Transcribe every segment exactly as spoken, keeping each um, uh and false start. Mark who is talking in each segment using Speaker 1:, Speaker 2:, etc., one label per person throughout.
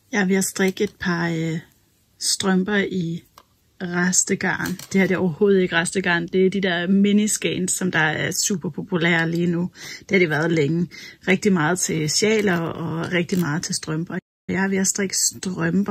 Speaker 1: Jeg er ved at strikke et par øh, strømper i restegarn. Det her det er overhovedet ikke restegarn. Det er de der miniskeins, som der er super populære lige nu. Det har det været længe. Rigtig meget til sjaler og rigtig meget til strømper. Jeg er ved at strikke strømper.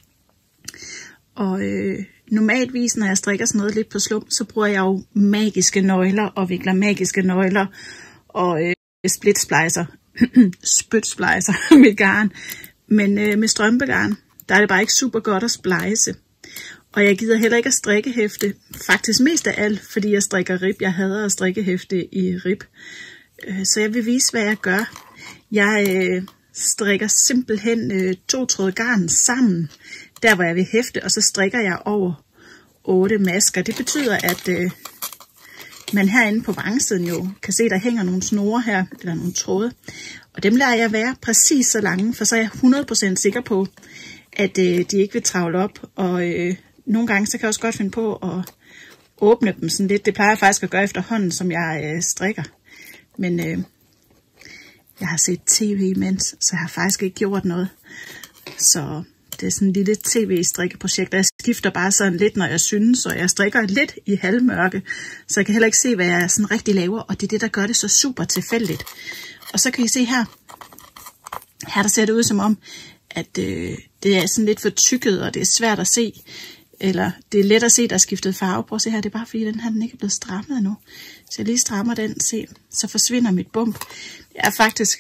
Speaker 1: Og øh, normalvis, når jeg strikker sådan noget lidt på slum, så bruger jeg jo magiske nøgler og vikler magiske nøgler og øh, splitsplicer. Spytsplicer mit garn. Men øh, med strømpegarn, der er det bare ikke super godt at splice. Og jeg gider heller ikke at strikkehæfte. Faktisk mest af alt, fordi jeg strikker rib. Jeg hader at strikkehæfte i rib. Øh, så jeg vil vise, hvad jeg gør. Jeg øh, strikker simpelthen øh, to tråde garn sammen, der hvor jeg vil hæfte, og så strikker jeg over otte masker. Det betyder, at øh, man herinde på vrangsiden jo kan se, der hænger nogle snore her, eller nogle tråde. Og dem lader jeg være præcis så lange, for så er jeg hundrede procent sikker på, at øh, de ikke vil travle op. Og øh, nogle gange, så kan jeg også godt finde på at åbne dem sådan lidt. Det plejer jeg faktisk at gøre efterhånden, som jeg øh, strikker. Men øh, jeg har set tv imens, så jeg har faktisk ikke gjort noget. Så det er sådan et lille tv-strikkeprojekt. Jeg skifter bare sådan lidt, når jeg synes, og jeg strikker lidt i halvmørke, så jeg kan heller ikke se, hvad jeg sådan rigtig laver, og det er det, der gør det så super tilfældigt. Og så kan I se her, her der ser det ud som om, at øh, det er sådan lidt for tykket, og det er svært at se, eller det er let at se, der er skiftet farve. Prøv at se her, det er bare fordi, den her den ikke er blevet strammet endnu. Så jeg lige strammer den, se, så forsvinder mit bump. Det er faktisk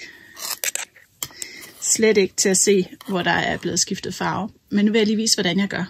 Speaker 1: slet ikke til at se, hvor der er blevet skiftet farve. Men nu vil jeg lige vise, hvordan jeg gør.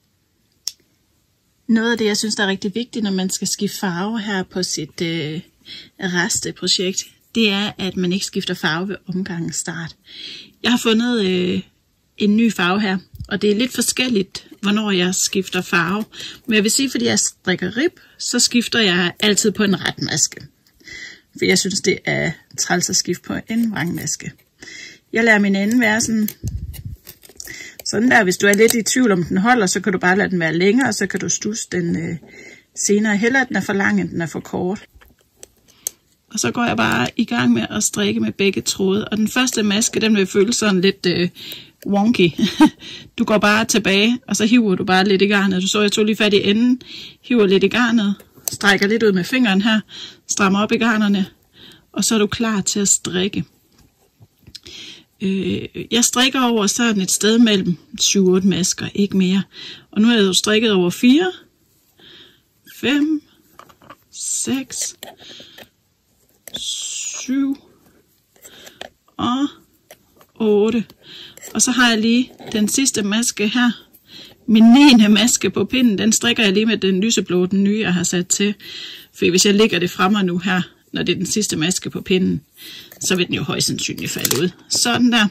Speaker 1: Noget af det, jeg synes, der er rigtig vigtigt, når man skal skifte farve her på sit øh, resteprojekt, det er, at man ikke skifter farve ved omgangens start. Jeg har fundet øh, en ny farve her, og det er lidt forskelligt, hvornår jeg skifter farve. Men jeg vil sige, fordi jeg strikker rib, så skifter jeg altid på en ret maske. For jeg synes, det er træls at skifte på en vrangmaske. Jeg lader min ende være sådan, sådan der. Hvis du er lidt i tvivl om den holder, så kan du bare lade den være længere, og så kan du studse den øh, senere. Heller at den er for lang, end den er for kort. Og så går jeg bare i gang med at strikke med begge tråde. Og den første maske, den vil føles sådan lidt øh, wonky. Du går bare tilbage, og så hiver du bare lidt i garnet. Du så, jeg tog lige fat i enden, hiver lidt i garnet, strækker lidt ud med fingeren her, strammer op i garnerne, og så er du klar til at strikke. Øh, jeg strikker over sådan et sted mellem syv otte masker, ikke mere. Og nu er jeg jo strikket over fire, fem, seks, syv og otte. Og så har jeg lige den sidste maske her. Min niende maske på pinden, den strikker jeg lige med den lyseblå, den nye jeg har sat til. For hvis jeg lægger det fremme nu her, når det er den sidste maske på pinden, så vil den jo højst sandsynligt falde ud. Sådan der.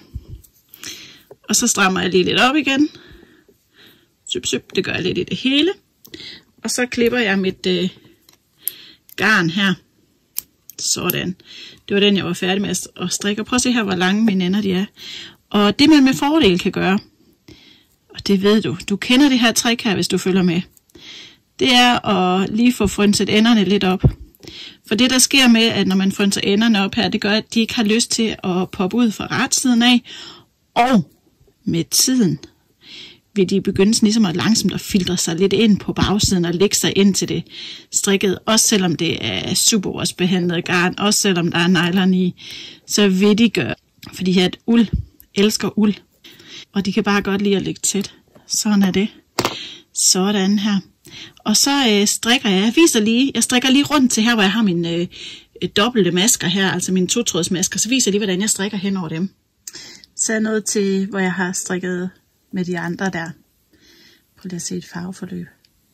Speaker 1: Og så strammer jeg lige lidt op igen. Syp, syp, det gør jeg lidt i det hele. Og så klipper jeg mit øh, garn her. Sådan. Det var den, jeg var færdig med at strikke. Prøv at se her, hvor lange mine ender de er. Og det man med fordel kan gøre, og det ved du, du kender det her trick her, hvis du følger med, det er at lige få frynset enderne lidt op. For det der sker med, at når man frynser enderne op her, det gør, at de ikke har lyst til at poppe ud fra retsiden af. Og med tiden vil de begynde ligesom at langsomt at filtre sig lidt ind på bagsiden og lægge sig ind til det strikket. Også selvom det er superwash-behandlet garn, også selvom der er nylon i, så vil de gøre. Fordi at uld elsker uld, og de kan bare godt lide at ligge tæt. Sådan er det. Sådan her. Og så øh, strikker jeg, jeg viser lige, jeg strikker lige rundt til her, hvor jeg har mine øh, dobbelte masker her, altså mine totrådsmasker, så viser jeg lige, hvordan jeg strikker hen over dem. Så er jeg nået til, hvor jeg har strikket med de andre der. Prøv lige at se et farveforløb.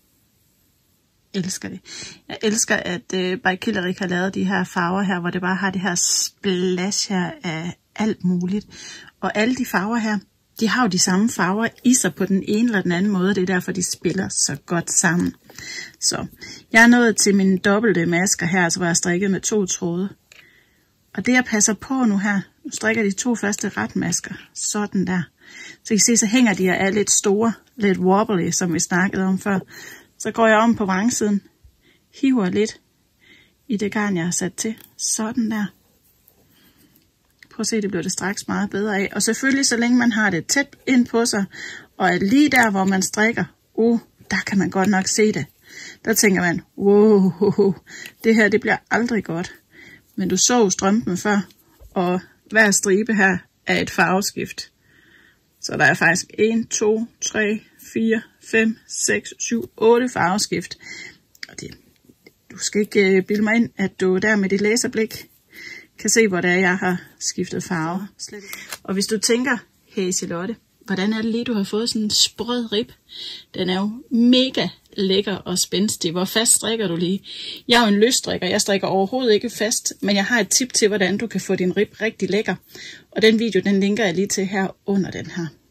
Speaker 1: Jeg elsker det. Jeg elsker, at øh, By Killerik har lavet de her farver her, hvor det bare har det her splash her af alt muligt. Og alle de farver her, de har jo de samme farver i sig på den ene eller den anden måde. Det er derfor, de spiller så godt sammen. Så jeg er nået til mine dobbelte masker her, altså hvor jeg har strikket med to tråde. Og det jeg passer på nu her, nu strikker de to første retmasker, sådan der. Så I kan se, så hænger de her er lidt store, lidt wobbly, som vi snakkede om før. Så går jeg om på vrangsiden, hiver lidt i det garn, jeg har sat til, sådan der. Prøv at se, det bliver det straks meget bedre af. Og selvfølgelig, så længe man har det tæt ind på sig, og er lige der, hvor man strikker, uh, der kan man godt nok se det. Der tænker man, wow, det her, det bliver aldrig godt. Men du så strømpen før, og hver stribe her er et farveskift. Så der er faktisk en, to, tre, fire, fem, seks, syv, otte farveskift. Og det, du skal ikke bilde mig ind, at du der med dit laserblik kan se, hvor det er, jeg har skiftet farve. Og hvis du tænker, hey Charlotte, hvordan er det lige, du har fået sådan en sprød rib? Den er jo mega lækker og spændstig. Hvor fast strikker du lige? Jeg er jo en løsstrikker. Jeg strikker overhovedet ikke fast, men jeg har et tip til, hvordan du kan få din rib rigtig lækker. Og den video, den linker jeg lige til her under den her.